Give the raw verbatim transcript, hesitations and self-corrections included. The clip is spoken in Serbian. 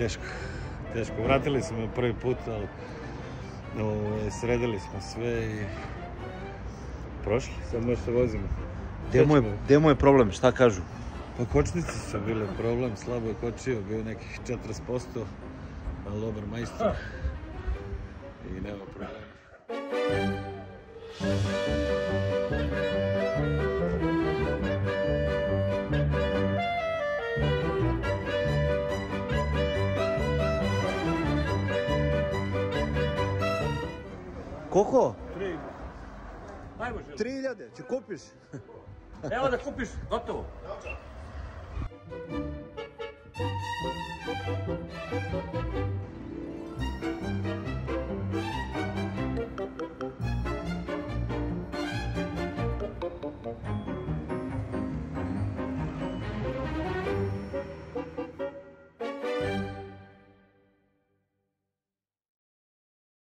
teško, teško. Vratili smo prvi put, ali sredili smo sve i prošli, sad možda se vozimo. Gdje mu je problem, šta kažu? Pa kočnice su bile problem, slabo je kočio, bio nekih četrdeset posto, ali dobar majstor i nema problema. Koliko? Tri. Ajmo želim. Tri hiljade, će kupiš? Evo da kupiš, gotovo.